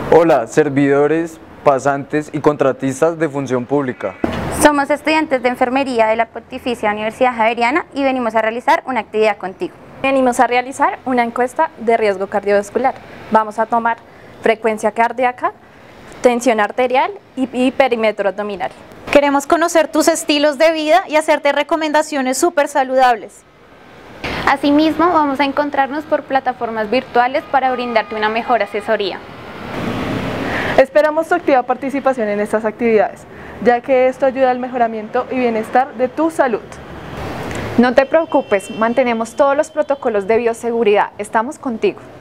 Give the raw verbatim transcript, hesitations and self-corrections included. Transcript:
Hola, servidores, pasantes y contratistas de función pública. Somos estudiantes de enfermería de la Pontificia Universidad Javeriana y venimos a realizar una actividad contigo. Venimos a realizar una encuesta de riesgo cardiovascular. Vamos a tomar frecuencia cardíaca, tensión arterial y, y perímetro abdominal. Queremos conocer tus estilos de vida y hacerte recomendaciones súper saludables. Asimismo, vamos a encontrarnos por plataformas virtuales para brindarte una mejor asesoría. Esperamos tu activa participación en estas actividades, ya que esto ayuda al mejoramiento y bienestar de tu salud. No te preocupes, mantenemos todos los protocolos de bioseguridad, estamos contigo.